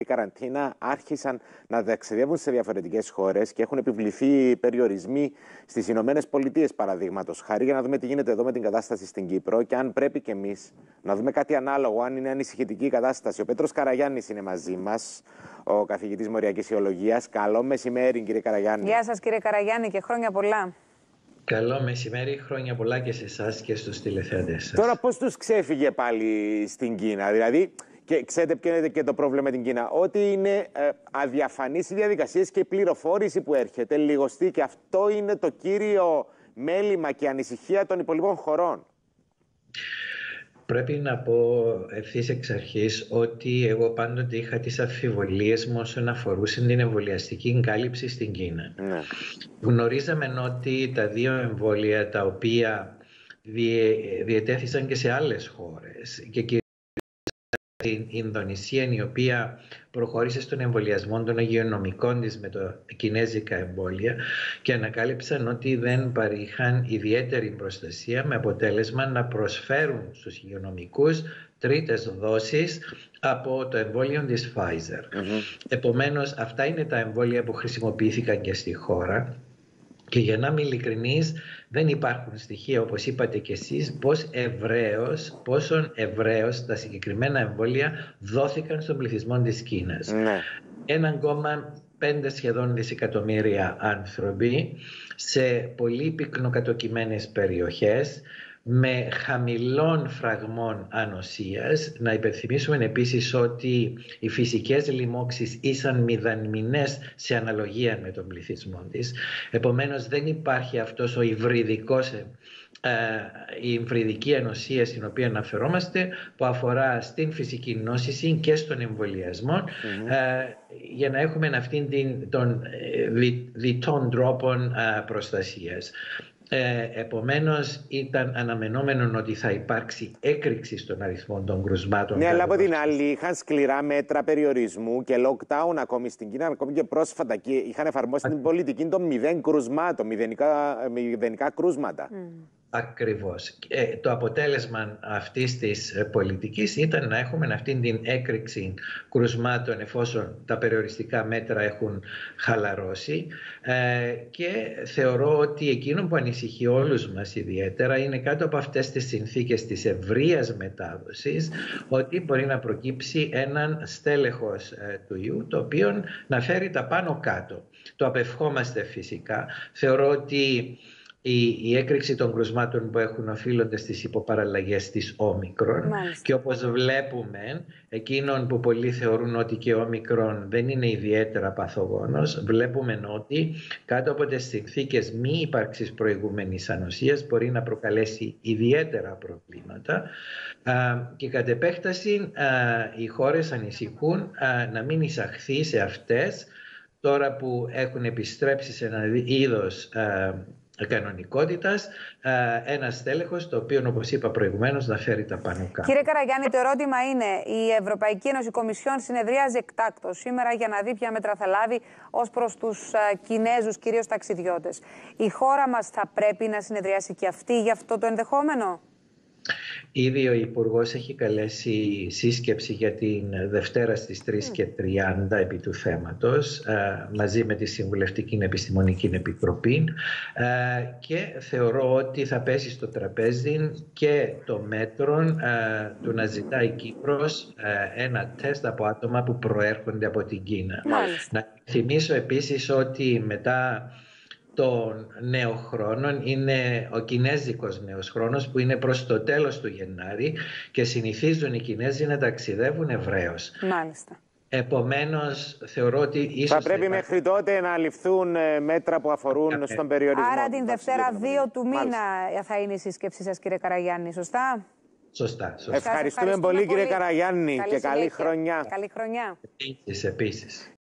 καραντίνα άρχισαν να ταξιδεύουν σε διαφορετικές χώρες και έχουν επιβληθεί περιορισμοί στις Ηνωμένες Πολιτείες, παραδείγματος χάρη, για να δούμε τι γίνεται εδώ με την κατάσταση στην Κύπρο και αν πρέπει κι εμείς να δούμε κάτι ανάλογο, αν είναι ανησυχητική η κατάσταση. Ο Πέτρος Καραγιάννης είναι μαζί μας, ο καθηγητής Μοριακής Ιολογίας. Καλό μεσημέρι, κύριε Καραγιάννη. Γεια σας, κύριε Καραγιάννη, και χρόνια πολλά. Καλό μεσημέρι, χρόνια πολλά και σε εσάς και στους τηλεθεατές σας. Τώρα πώς τους ξέφυγε πάλι στην Κίνα, δηλαδή, και ξέρετε ποιο είναι και το πρόβλημα με την Κίνα, ότι είναι αδιαφανείς οι διαδικασίες και η πληροφόρηση που έρχεται λιγοστή, και αυτό είναι το κύριο μέλημα και ανησυχία των υπολοιπών χωρών. Πρέπει να πω ευθύς εξ αρχής ότι εγώ πάντοτε είχα τις αμφιβολίες μου όσον αφορούσε την εμβολιαστική κάλυψη στην Κίνα. Ναι. Γνωρίζαμε ότι τα δύο εμβόλια τα οποία διετέθησαν και σε άλλες χώρες και κυρίως στην Ινδονησία, η οποία προχώρησε στον εμβολιασμό των υγειονομικών της με το κινέζικα εμβόλια και ανακάλυψαν ότι δεν παρήχαν ιδιαίτερη προστασία, με αποτέλεσμα να προσφέρουν στους υγειονομικούς τρίτες δόσεις από το εμβόλιο της Pfizer. Επομένως, αυτά είναι τα εμβόλια που χρησιμοποιήθηκαν και στη χώρα. Και για να είμαι ειλικρινής, δεν υπάρχουν στοιχεία, όπως είπατε και εσείς, πόσο ευρέως τα συγκεκριμένα εμβόλια δόθηκαν στον πληθυσμό της Κίνας. Ναι. 1,5 σχεδόν δισεκατομμύρια άνθρωποι σε πολύ πυκνοκατοικημένες περιοχές, με χαμηλών φραγμών ανοσίας. Να υπενθυμίσουμε επίσης ότι οι φυσικές λοιμώξεις ήσαν μηδαμινές σε αναλογία με τον πληθυσμό της. Επομένως δεν υπάρχει αυτός ο η υβριδική ανοσία στην οποία αναφερόμαστε, που αφορά στην φυσική νόσηση και στον εμβολιασμό, για να έχουμε αυτήν των διτών τρόπων προστασίας. Επομένως ήταν αναμενόμενο ότι θα υπάρξει έκρηξη στον αριθμό των κρουσμάτων. Ναι, αλλά από την άλλη είχαν σκληρά μέτρα περιορισμού και lockdown ακόμη στην Κίνα, ακόμη και πρόσφατα, και είχαν εφαρμόσει την πολιτική των 0 κρουσμάτων, μηδενικά κρούσματα. Ακριβώς. Το αποτέλεσμα αυτής της πολιτικής ήταν να έχουμε αυτήν την έκρηξη κρουσμάτων εφόσον τα περιοριστικά μέτρα έχουν χαλαρώσει, και θεωρώ ότι εκείνο που ανησυχεί όλους μας ιδιαίτερα είναι κάτω από αυτές τις συνθήκες της ευρείας μετάδοσης ότι μπορεί να προκύψει έναν στέλεχος του ιού, το οποίο να φέρει τα πάνω κάτω. Το απευχόμαστε φυσικά. Θεωρώ ότι η έκρηξη των κρουσμάτων που έχουν οφείλονται στις υποπαραλλαγές της όμικρον. Και όπως βλέπουμε, εκείνων που πολλοί θεωρούν ότι και όμικρον δεν είναι ιδιαίτερα παθογόνος, βλέπουμε ότι κάτω από τις συνθήκες μη ύπαρξης προηγούμενης ανοσίας μπορεί να προκαλέσει ιδιαίτερα προβλήματα, και κατ' επέκταση οι χώρες ανησυχούν να μην εισαχθεί σε αυτές, τώρα που έχουν επιστρέψει σε ένα είδος κανονικότητας, ένα στέλεχος το οποίο, όπως είπα προηγουμένως, να φέρει τα πάνω κάτω. Κύριε Καραγιάννη, το ερώτημα είναι, η Ευρωπαϊκή Ένωση Κομισιόν συνεδριάζει εκτάκτως σήμερα για να δει ποια μέτρα θα λάβει ως προς τους Κινέζους, κυρίως ταξιδιώτες. Η χώρα μας θα πρέπει να συνεδριάσει και αυτή για αυτό το ενδεχόμενο? Ήδη ο Υπουργός έχει καλέσει σύσκεψη για την Δευτέρα στις 3:30 επί του θέματος, μαζί με τη Συμβουλευτική Επιστημονική Επιτροπή, και θεωρώ ότι θα πέσει στο τραπέζι και το μέτρο του να ζητάει η Κύπρος ένα τεστ από άτομα που προέρχονται από την Κίνα. Να θυμίσω επίσης ότι μετά των νέων χρόνων είναι ο κινέζικος νέος χρόνος, που είναι προς το τέλος του Γενάρη και συνηθίζουν οι Κινέζοι να ταξιδεύουν ευρέως. Μάλιστα. Επομένως, θεωρώ ότι ίσως θα πρέπει μέχρι τότε να ληφθούν μέτρα που αφορούν στον περιορισμό. Άρα την Δευτέρα 2 του μήνα θα είναι η σύσκεψη σας, κύριε Καραγιάννη, σωστά? Σωστά. Ευχαριστούμε πολύ, κύριε Καραγιάννη, και καλή χρονιά. Καλή χρονιά. Επίσης.